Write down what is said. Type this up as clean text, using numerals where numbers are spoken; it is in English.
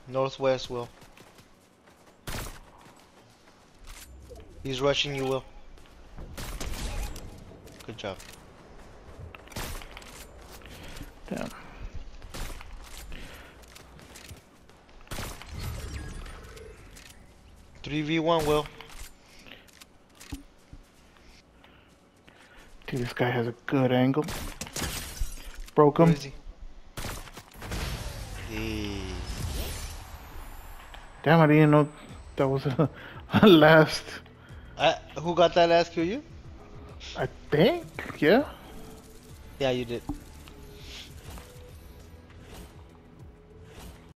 Northwest, Will. He's rushing you, Will. Good job. Damn. Three v one, Will. Dude, this guy has a good angle. Broke Where him. is he? Hey. Damn, I didn't know that was a last. Who got that last kill? You? I think, yeah. Yeah, you did.